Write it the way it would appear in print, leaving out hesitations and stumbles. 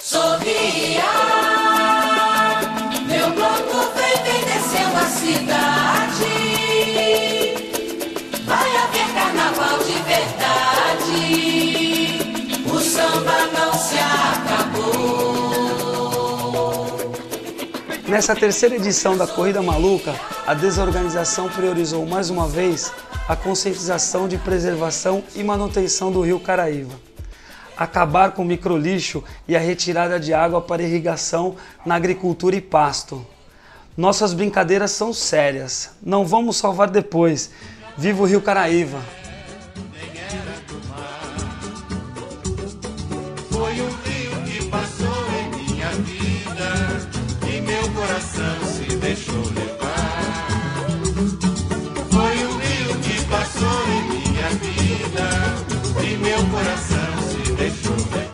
Sorria, meu bloco vem descendo a cidade. Vai haver carnaval de verdade. O samba não se acabou. Nessa terceira edição da Corrida Maluca, a desorganização priorizou mais uma vez a conscientização de preservação e manutenção do rio Caraíva. Acabar com o microlixo e a retirada de água para irrigação na agricultura e pasto. Nossas brincadeiras são sérias, não vamos salvar depois. Viva o rio Caraíva! Foi um rio que passou em minha vida e meu coração se deixou levar. Foi um rio que passou em minha vida e meu coração se deixou levar.